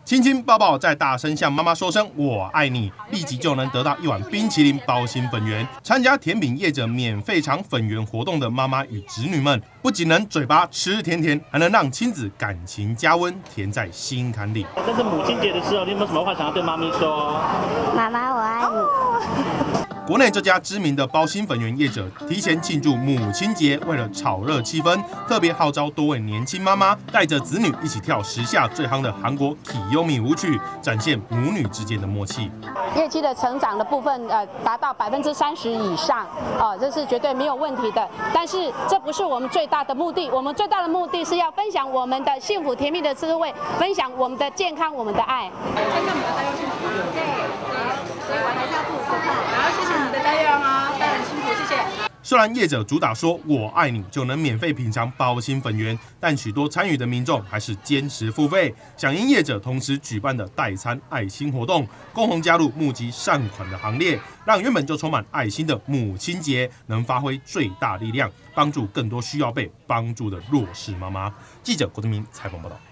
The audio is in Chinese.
亲亲抱抱，再大声向妈妈说声我爱你，立即就能得到一碗冰淇淋包心粉圆。参加甜饼业者免费尝粉圆活动的妈妈与侄女们，不仅能嘴巴吃甜甜，还能让亲子感情加温，甜在心坎里。 这是母亲节的时候，你有没有什么话想要对妈咪说？ 妈妈，我爱你。 国内这家知名的包心粉圆业者提前庆祝母亲节，为了炒热气氛，特别号召多位年轻妈妈带着子女一起跳时下最夯的韩国 Kiyomi 舞曲，展现母女之间的默契。 业绩的成长的部分，达到30%以上，这是绝对没有问题的。但是这不是我们最大的目的，我们最大的目的是要分享我们的幸福甜蜜的滋味，分享我们的健康，我们的爱。 所以我还是要付50块，然后谢谢你的代用哦，带很辛苦，谢谢。 虽然业者主打说我爱你就能免费品尝包心粉圆，但许多参与的民众还是坚持付费。响应业者同时举办的代餐爱心活动，共同加入募集善款的行列，让原本就充满爱心的母亲节能发挥最大力量，帮助更多需要被帮助的弱势妈妈。记者郭德明采访报道。